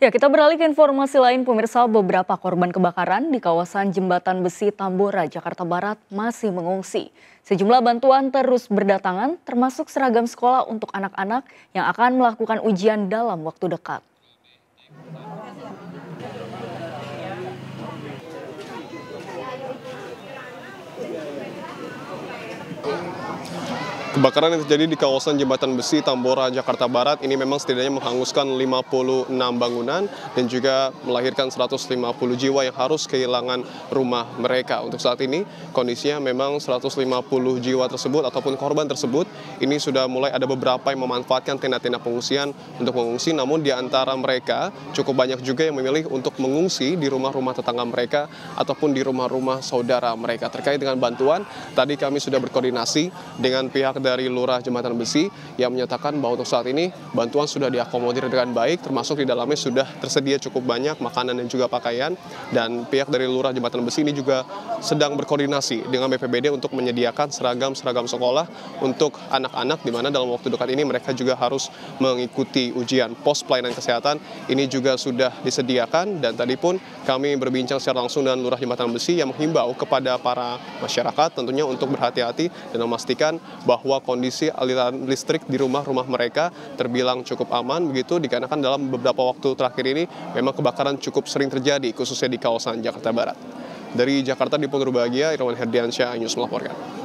Ya, kita beralih ke informasi lain, pemirsa. Beberapa korban kebakaran di kawasan Jembatan Besi Tambora, Jakarta Barat masih mengungsi. Sejumlah bantuan terus berdatangan, termasuk seragam sekolah untuk anak-anak yang akan melakukan ujian dalam waktu dekat. Kebakaran yang terjadi di kawasan Jembatan Besi Tambora, Jakarta Barat ini memang setidaknya menghanguskan 56 bangunan dan juga melahirkan 150 jiwa yang harus kehilangan rumah mereka. Untuk saat ini kondisinya memang 150 jiwa tersebut ataupun korban tersebut ini sudah mulai ada beberapa yang memanfaatkan tenda-tenda pengungsian untuk mengungsi, namun di antara mereka cukup banyak juga yang memilih untuk mengungsi di rumah-rumah tetangga mereka ataupun di rumah-rumah saudara mereka. Terkait dengan bantuan, tadi kami sudah berkoordinasi dengan pihak dari Lurah Jembatan Besi yang menyatakan bahwa untuk saat ini bantuan sudah diakomodir dengan baik, termasuk di dalamnya sudah tersedia cukup banyak makanan dan juga pakaian, dan pihak dari Lurah Jembatan Besi ini juga sedang berkoordinasi dengan BPBD untuk menyediakan seragam sekolah untuk anak-anak, di mana dalam waktu dekat ini mereka juga harus mengikuti ujian. Pos pelayanan kesehatan ini juga sudah disediakan, dan tadi pun kami berbincang secara langsung dengan Lurah Jembatan Besi yang menghimbau kepada para masyarakat tentunya untuk berhati-hati dan memastikan bahwa kondisi aliran listrik di rumah-rumah mereka terbilang cukup aman, begitu dikarenakan dalam beberapa waktu terakhir ini memang kebakaran cukup sering terjadi khususnya di kawasan Jakarta Barat. Dari Jakarta, di Purbagia, Irwan Herdiansyah, News melaporkan.